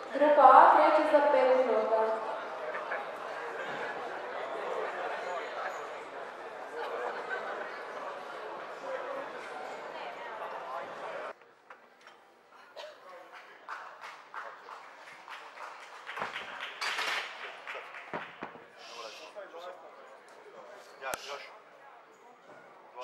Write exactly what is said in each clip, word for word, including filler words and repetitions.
Grupa A kreće za pet minuta. Ja, još. Dva.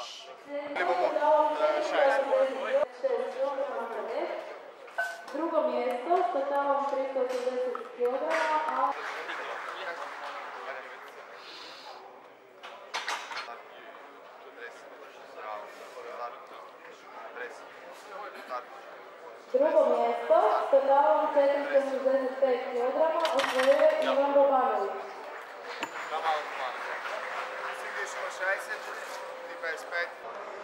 Drugo mjesto s totalom tristo osamdeset kilograma, a... Drugo mjesto s totalom četiristo šezdeset pet kilograma osvojio Ivan Bobanović. šezdeset, pedeset pet.